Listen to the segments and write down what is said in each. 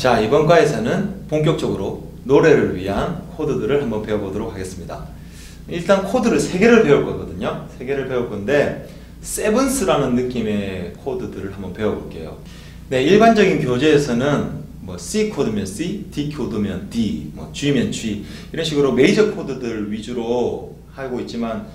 자, 이번 과에서는 본격적으로 노래를 위한 코드들을 한번 배워보도록 하겠습니다. 일단 코드를 3개를 배울 거거든요. 3개를 배울 건데 세븐스라는 느낌의 코드들을 한번 배워볼게요. 네, 일반적인 교재에서는 뭐 C 코드면 C, D 코드면 D, 뭐 G면 G 이런 식으로 메이저 코드들 위주로 하고 있지만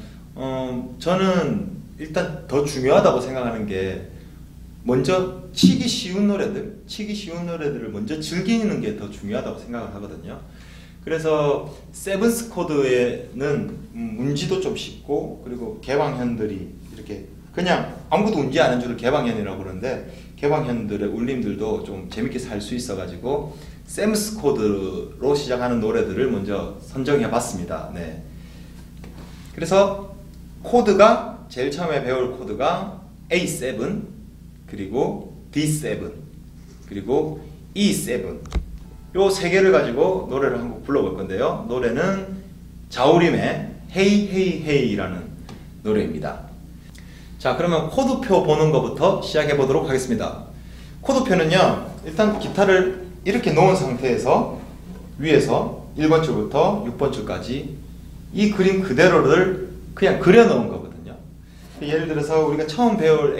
저는 일단 더 중요하다고 생각하는 게 먼저 치기 쉬운 노래들을 먼저 즐기는 게 더 중요하다고 생각을 하거든요. 그래서 세븐스 코드에는 운지도 좀 쉽고, 그리고 개방현들이 이렇게 그냥 아무것도 운지 않은 줄을 개방현이라고 그러는데, 개방현들의 울림들도 좀 재밌게 살 수 있어 가지고 세븐스 코드로 시작하는 노래들을 먼저 선정해 봤습니다. 네. 그래서 코드가 제일 처음에 배울 코드가 A7, 그리고 D7, 그리고 E7 요 3개를 가지고 노래를 한 곡 불러볼 건데요. 노래는 자우림의 Hey Hey Hey라는 노래입니다. 자, 그러면 코드표 보는 것부터 시작해 보도록 하겠습니다. 코드표는요, 일단 기타를 이렇게 놓은 상태에서 위에서 1번 줄부터 6번 줄까지 이 그림 그대로를 그냥 그려 놓은 거거든요. 예를 들어서 우리가 처음 배울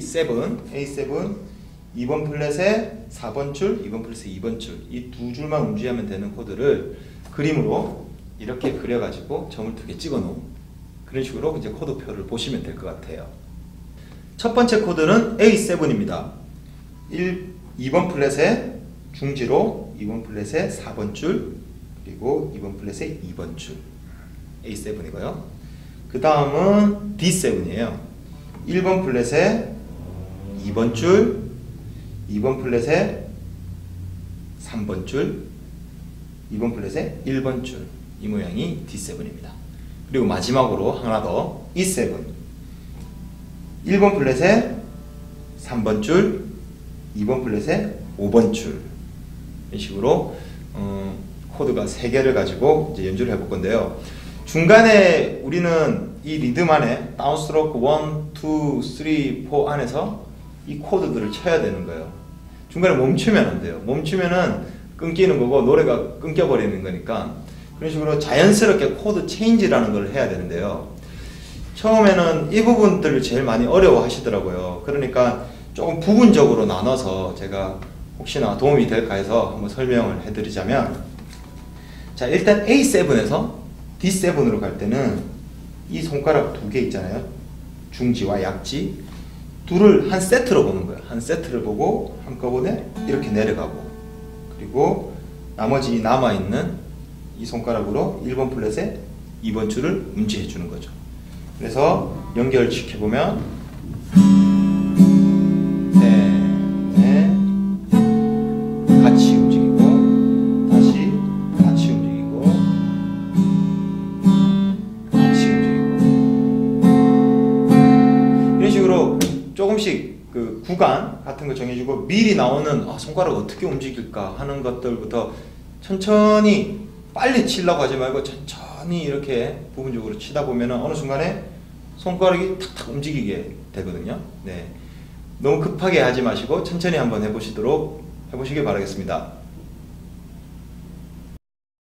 A7 2번 플랫에 4번 줄, 2번 플랫에 2번 줄, 이 두 줄만 움직이면 되는 코드를 그림으로 이렇게 그려가지고 점을 2개 찍어 놓은 그런 식으로 이제 코드표를 보시면 될 것 같아요. 첫 번째 코드는 A7입니다. 2번 플랫에 중지로 2번 플랫에 4번 줄, 그리고 2번 플랫에 2번 줄, A7이고요. 그 다음은 D7이에요. 1번 플랫에 2번 줄, 2번 플랫에 3번 줄, 2번 플랫에 1번 줄, 이 모양이 D7입니다. 그리고 마지막으로 하나 더 E7, 1번 플랫에 3번 줄, 2번 플랫에 5번 줄, 이런 식으로 코드가 3개를 가지고 이제 연주를 해볼 건데요. 중간에 우리는 이 리듬 안에 다운스트로크 1, 2, 3, 4 안에서 이 코드들을 쳐야 되는 거예요. 중간에 멈추면 안 돼요. 멈추면은 끊기는 거고 노래가 끊겨버리는 거니까, 그런 식으로 자연스럽게 코드 체인지라는 걸 해야 되는데요. 처음에는 이 부분들을 제일 많이 어려워 하시더라고요. 그러니까 조금 부분적으로 나눠서 제가 혹시나 도움이 될까 해서 한번 설명을 해드리자면, 자, 일단 A7에서 D7으로 갈 때는 이 손가락 2개 있잖아요. 중지와 약지. 둘을 한 세트로 보는 거예요. 한 세트를 보고 한꺼번에 이렇게 내려가고, 그리고 나머지 남아있는 이 손가락으로 1번 플랫에 2번 줄을 음지해 주는 거죠. 그래서 연결시켜보면 같이 움직이고, 다시 같이 움직이고, 같이 움직이고, 이런 식으로 조금씩 그 구간 같은 거 정해주고, 미리 나오는 손가락 어떻게 움직일까 하는 것들부터 천천히, 빨리 치려고 하지 말고 천천히 이렇게 부분적으로 치다 보면 어느 순간에 손가락이 탁탁 움직이게 되거든요. 네, 너무 급하게 하지 마시고 천천히 한번 해보시길 바라겠습니다.